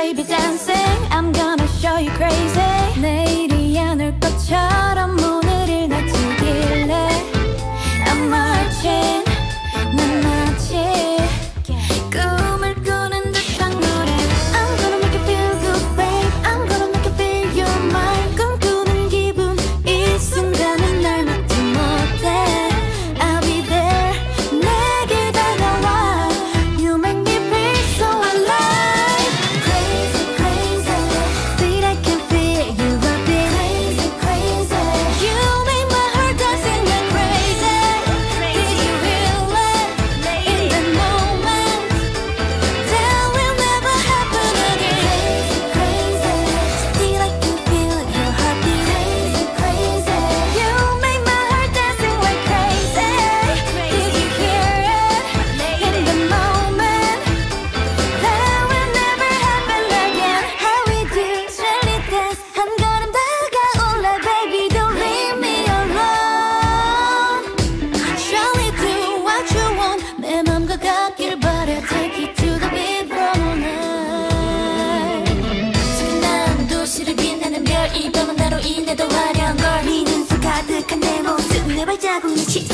baby dancing. I'm gonna show you crazy. 내일이 안 올 것처럼 오늘을 낮추길래 I'm marching, 난 마치 꿈을 꾸는 듯한 노래. I'm gonna make you feel good, babe. I'm gonna make you feel you're mine. 꿈꾸는 기분 이 순간은 날 막지 못해. I'll be there. 내게 다가와. You make me feel so alive. Crazy, crazy. But I can feel you a bit. Crazy, crazy. You make my heart dancing like crazy. Did you feel it in the moment? That will never happen again. Crazy, crazy. Still I can feel your heartbeat. Crazy, crazy. You make my heart dancing like crazy. Did you hear it in the moment? That will never happen again. How we do jelly dance 한 걸음 다가올래 baby don't leave me alone. Surely do what you want 내 맘과 같길 바래. Take it to the beat from night. 지금 도시를 빛나는 별 이 밤은 나로 인해도 화려한 걸 네 눈속 가득한 내 모습 내 발자국이